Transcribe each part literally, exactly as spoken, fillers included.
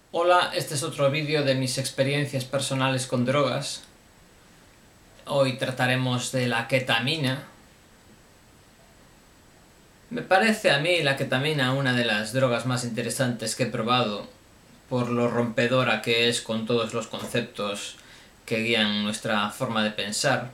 Hola, este es otro vídeo de mis experiencias personales con drogas. Hoy trataremos de la ketamina. Me parece a mí la ketamina una de las drogas más interesantes que he probado, por lo rompedora que es con todos los conceptos que guían nuestra forma de pensar.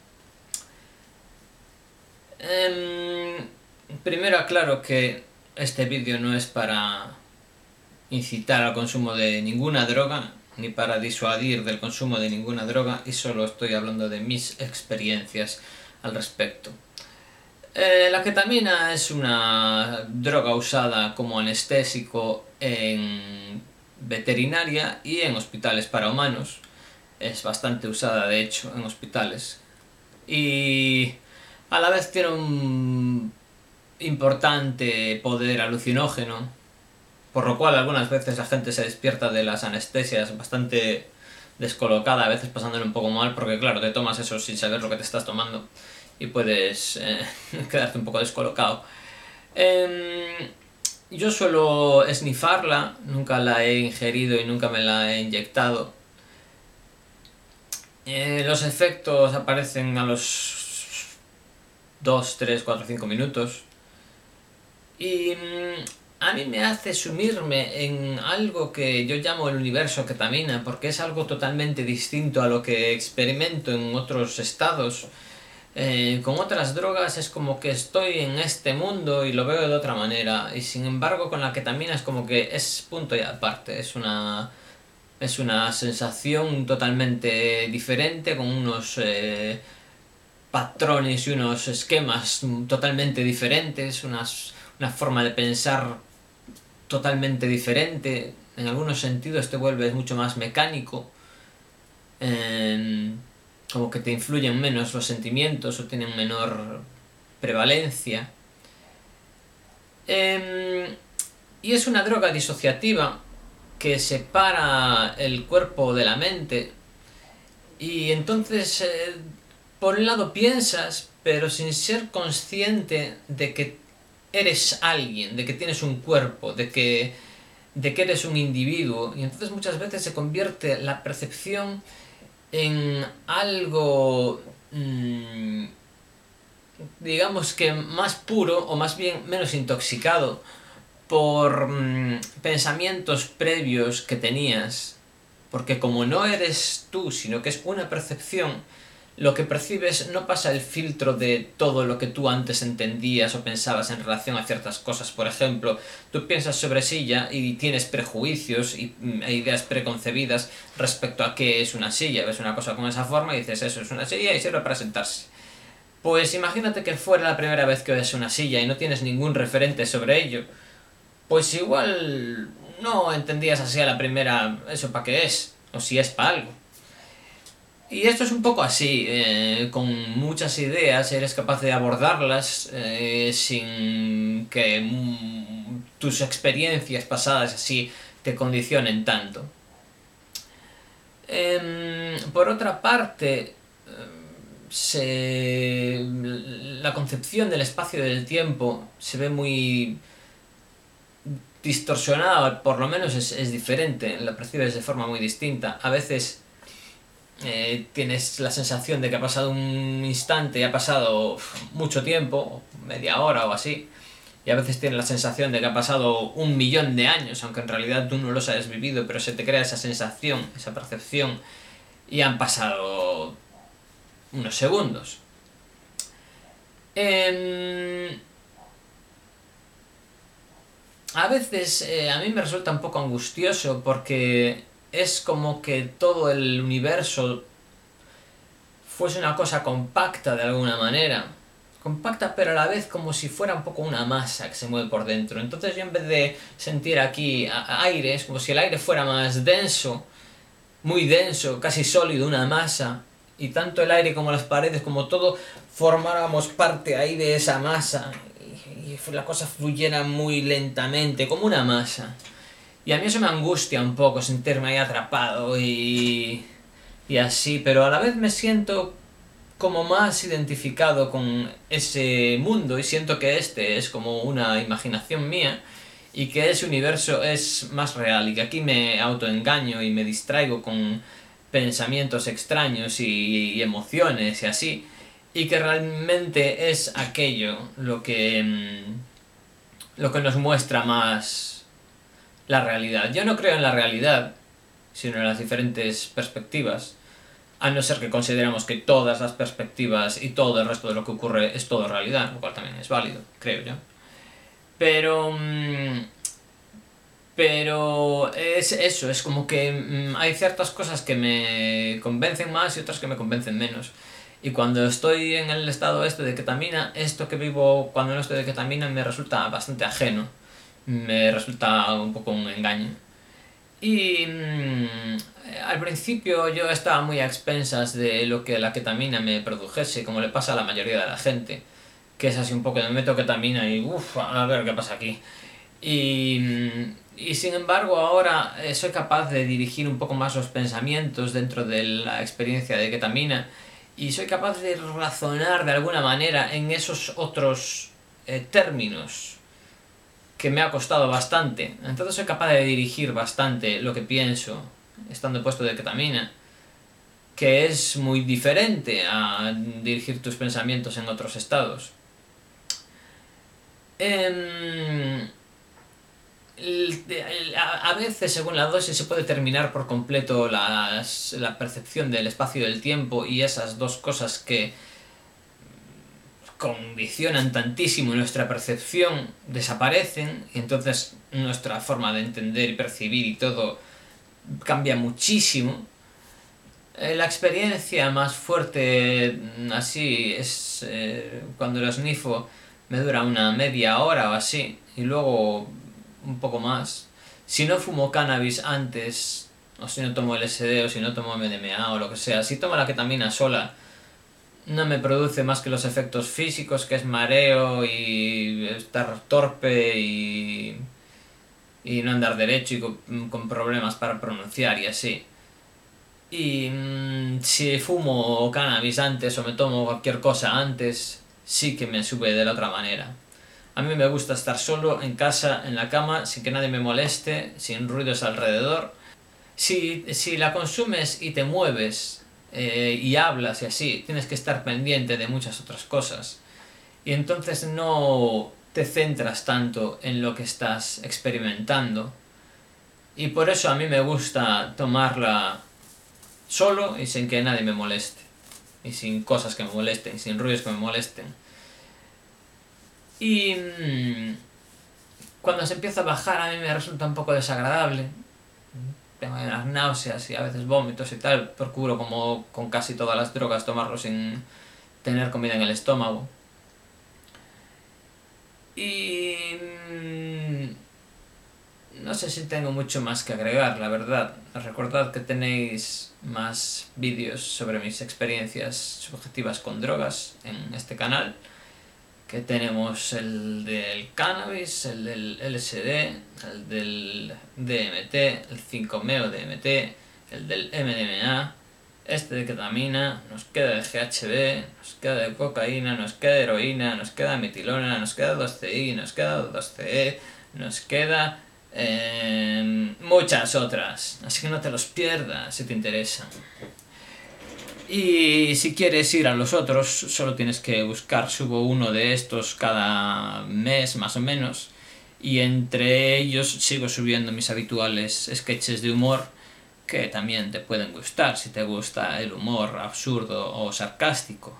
Eh, primero aclaro que este vídeo no es para incitar al consumo de ninguna droga, ni para disuadir del consumo de ninguna droga, y solo estoy hablando de mis experiencias al respecto. Eh, la ketamina es una droga usada como anestésico en veterinaria y en hospitales para humanos. Es bastante usada, de hecho, en hospitales. Y a la vez tiene un importante poder alucinógeno, por lo cual algunas veces la gente se despierta de las anestesias bastante descolocada, a veces pasándolo un poco mal, porque claro, te tomas eso sin saber lo que te estás tomando y puedes eh, quedarte un poco descolocado. Eh, yo suelo esnifarla, nunca la he ingerido y nunca me la he inyectado. Eh, los efectos aparecen a los dos, tres, cuatro, cinco minutos. Y a mí me hace sumirme en algo que yo llamo el universo ketamina, porque es algo totalmente distinto a lo que experimento en otros estados. Eh, con otras drogas es como que estoy en este mundo y lo veo de otra manera, y sin embargo con la ketamina es como que es punto y aparte, es una, es una sensación totalmente diferente, con unos eh, patrones y unos esquemas totalmente diferentes, unas, una forma de pensar totalmente diferente. En algunos sentidos te vuelves mucho más mecánico, eh, como que te influyen menos los sentimientos o tienen menor prevalencia. Eh, y es una droga disociativa que separa el cuerpo de la mente, y entonces eh, por un lado piensas, pero sin ser consciente de que eres alguien, de que tienes un cuerpo, de que, de que eres un individuo, y entonces muchas veces se convierte la percepción en algo, mmm, digamos que más puro, o más bien menos intoxicado por mmm, pensamientos previos que tenías, porque como no eres tú, sino que es una percepción, lo que percibes no pasa el filtro de todo lo que tú antes entendías o pensabas en relación a ciertas cosas. Por ejemplo, tú piensas sobre silla y tienes prejuicios y, e ideas preconcebidas respecto a qué es una silla. Ves una cosa con esa forma y dices, eso es una silla y sirve para sentarse. Pues imagínate que fuera la primera vez que ves una silla y no tienes ningún referente sobre ello. Pues igual no entendías así a la primera eso para qué es, o si es para algo. Y esto es un poco así, eh, con muchas ideas eres capaz de abordarlas eh, sin que mm, tus experiencias pasadas así te condicionen tanto. Eh, por otra parte, se, la concepción del espacio y del tiempo se ve muy distorsionada, por lo menos es, es diferente, la percibes de forma muy distinta. A veces Eh, tienes la sensación de que ha pasado un instante y ha pasado mucho tiempo, media hora o así, y a veces tienes la sensación de que ha pasado un millón de años, aunque en realidad tú no los hayas vivido, pero se te crea esa sensación, esa percepción, y han pasado unos segundos. Eh, a veces eh, a mí me resulta un poco angustioso porque es como que todo el universo fuese una cosa compacta de alguna manera. Compacta, pero a la vez como si fuera un poco una masa que se mueve por dentro. Entonces yo, en vez de sentir aquí aire, es como si el aire fuera más denso, muy denso, casi sólido, una masa, y tanto el aire como las paredes, como todo, formáramos parte ahí de esa masa, y, y la cosa fluyera muy lentamente, como una masa. Y a mí eso me angustia un poco, sentirme ahí atrapado y, y así, pero a la vez me siento como más identificado con ese mundo y siento que este es como una imaginación mía y que ese universo es más real y que aquí me autoengaño y me distraigo con pensamientos extraños y, y emociones y así, y que realmente es aquello lo que, mm, lo que nos muestra más la realidad. Yo no creo en la realidad, sino en las diferentes perspectivas, a no ser que consideremos que todas las perspectivas y todo el resto de lo que ocurre es todo realidad, lo cual también es válido, creo yo. Pero... Mmm, pero es eso, es como que mmm, hay ciertas cosas que me convencen más y otras que me convencen menos. Y cuando estoy en el estado este de ketamina, esto que vivo cuando no estoy de ketamina me resulta bastante ajeno. Me resulta un poco un engaño. Y mmm, al principio yo estaba muy a expensas de lo que la ketamina me produjese, como le pasa a la mayoría de la gente, que es así un poco de me meto ketamina y uff, a ver qué pasa aquí. Y, y sin embargo ahora eh, soy capaz de dirigir un poco más los pensamientos dentro de la experiencia de ketamina y soy capaz de razonar de alguna manera en esos otros eh, términos que me ha costado bastante. Entonces soy capaz de dirigir bastante lo que pienso estando puesto de ketamina, que es muy diferente a dirigir tus pensamientos en otros estados. Eh, a veces, según la dosis, se puede terminar por completo las, la percepción del espacio y del tiempo, y esas dos cosas que condicionan tantísimo nuestra percepción desaparecen, y entonces nuestra forma de entender y percibir y todo cambia muchísimo. La experiencia más fuerte así es eh, cuando lo snifo me dura una media hora o así, y luego un poco más. Si no fumo cannabis antes, o si no tomo L S D, o si no tomo M D M A o lo que sea, si tomo la ketamina sola, no me produce más que los efectos físicos, que es mareo y estar torpe y, y no andar derecho y con, con problemas para pronunciar y así. Y mmm, si fumo cannabis antes o me tomo cualquier cosa antes, sí que me sube de la otra manera. A mí me gusta estar solo, en casa, en la cama, sin que nadie me moleste, sin ruidos alrededor. Si, si la consumes y te mueves eh, y hablas y así, tienes que estar pendiente de muchas otras cosas. Y entonces no te centras tanto en lo que estás experimentando. Y por eso a mí me gusta tomarla solo y sin que nadie me moleste. Y sin cosas que me molesten, sin ruidos que me molesten. Y mmm, cuando se empieza a bajar a mí me resulta un poco desagradable. Tengo unas náuseas y a veces vómitos y tal. Procuro, como con casi todas las drogas, tomarlo sin tener comida en el estómago. Y mmm, no sé si tengo mucho más que agregar, la verdad. Recordad que tenéis más vídeos sobre mis experiencias subjetivas con drogas en este canal. Que tenemos el del cannabis, el del L S D, el del D M T, el cinco meo D M T, el del M D M A, este de ketamina, nos queda de G H B, nos queda de cocaína, nos queda de heroína, nos queda metilona, nos queda dos C I, nos queda dos C E, nos queda eh, muchas otras, así que no te los pierdas si te interesan. Y si quieres ir a los otros, solo tienes que buscar, subo uno de estos cada mes más o menos, y entre ellos sigo subiendo mis habituales sketches de humor, que también te pueden gustar si te gusta el humor absurdo o sarcástico.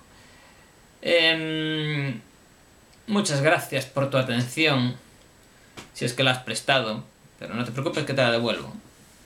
Eh, muchas gracias por tu atención, si es que la has prestado, pero no te preocupes que te la devuelvo.